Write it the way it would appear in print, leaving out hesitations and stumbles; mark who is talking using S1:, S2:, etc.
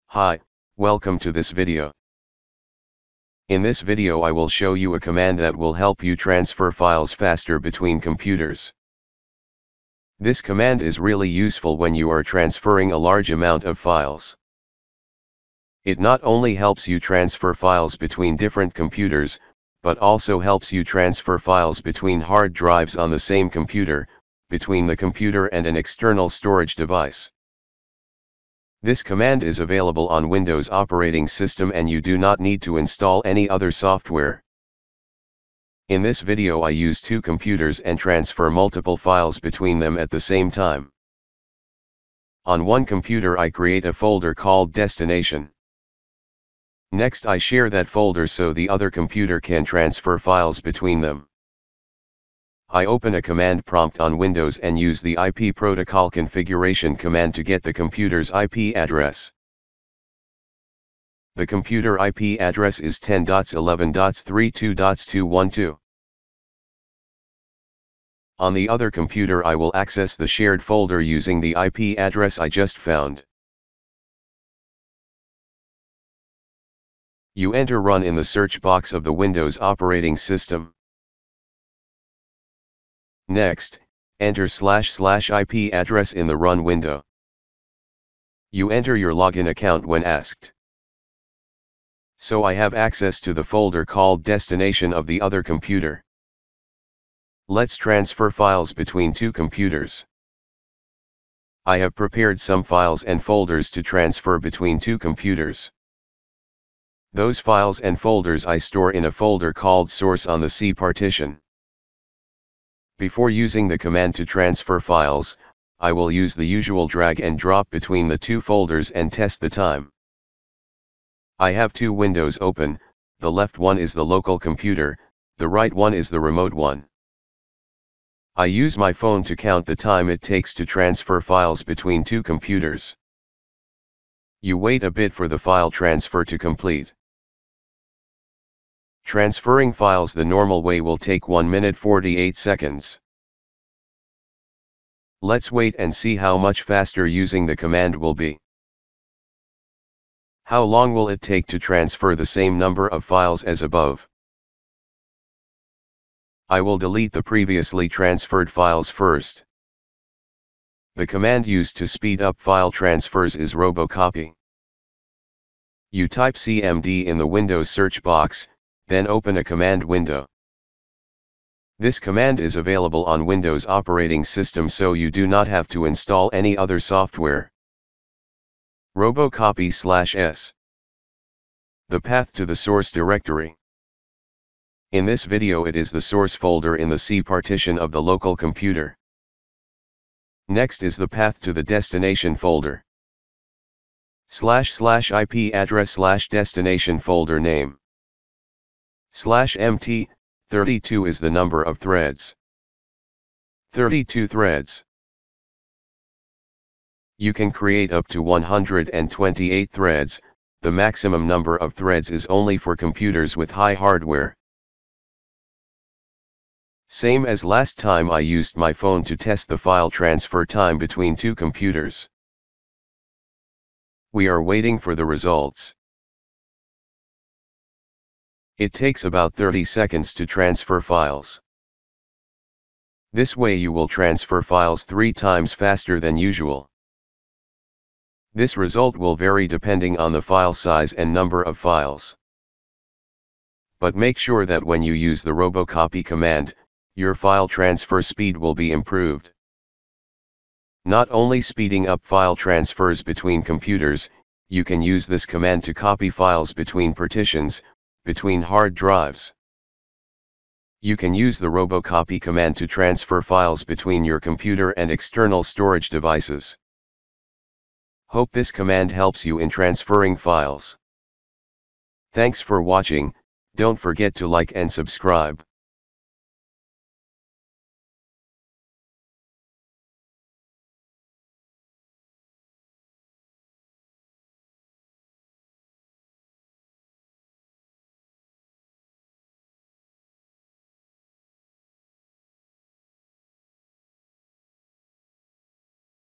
S1: Hi, welcome to this video. In this video I will show you a command that will help you transfer files faster between computers. This command is really useful when you are transferring a large amount of files. It not only helps you transfer files between different computers, but also helps you transfer files between hard drives on the same computer, between the computer and an external storage device. This command is available on Windows operating system and you do not need to install any other software. In this video I use two computers and transfer multiple files between them at the same time. On one computer I create a folder called destination. Next I share that folder so the other computer can transfer files between them. I open a command prompt on Windows and use the IP protocol configuration command to get the computer's IP address. The computer IP address is 10.11.32.212. On the other computer I will access the shared folder using the IP address I just found. You enter run in the search box of the Windows operating system. Next, enter // IP address in the run window. You enter your login account when asked. So I have access to the folder called destination of the other computer. Let's transfer files between two computers. I have prepared some files and folders to transfer between two computers. Those files and folders I store in a folder called source on the C partition. Before using the command to transfer files, I will use the usual drag and drop between the two folders and test the time. I have two windows open, the left one is the local computer, the right one is the remote one. I use my phone to count the time it takes to transfer files between two computers. You wait a bit for the file transfer to complete. Transferring files the normal way will take 1 minute 48 seconds. Let's wait and see how much faster using the command will be. How long will it take to transfer the same number of files as above? I will delete the previously transferred files first. The command used to speed up file transfers is robocopy. You type CMD in the Windows search box, then open a command window. This command is available on Windows operating system so you do not have to install any other software. Robocopy /s. The path to the source directory. In this video it is the source folder in the C partition of the local computer. Next is the path to the destination folder. // IP address / destination folder name. /MT, 32 is the number of threads. 32 threads. You can create up to 128 threads, the maximum number of threads is only for computers with high hardware. Same as last time I used my phone to test the file transfer time between two computers. We are waiting for the results. It takes about 30 seconds to transfer files. This way you will transfer files 3 times faster than usual. This result will vary depending on the file size and number of files. But make sure that when you use the robocopy command, your file transfer speed will be improved. Not only speeding up file transfers between computers, you can use this command to copy files between partitions, between hard drives. You can use the robocopy command to transfer files between your computer and external storage devices. Hope this command helps you in transferring files. Thanks for watching, don't forget to like and subscribe.